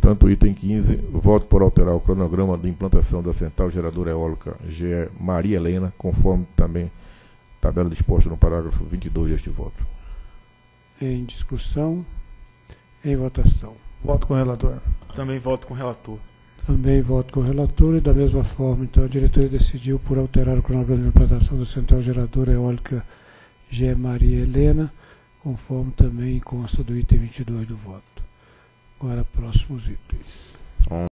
Portanto, o item 15, voto por alterar o cronograma de implantação da central geradora eólica GE Maria Helena, conforme também tabela disposta no parágrafo 22 deste voto. Em discussão, em votação. Voto com o relator. Também voto com o relator. Também voto com o relator e da mesma forma, então, a diretoria decidiu por alterar o cronograma de implantação da central geradora eólica GE Maria Helena, conforme também consta do item 22 do voto. Agora, próximos itens.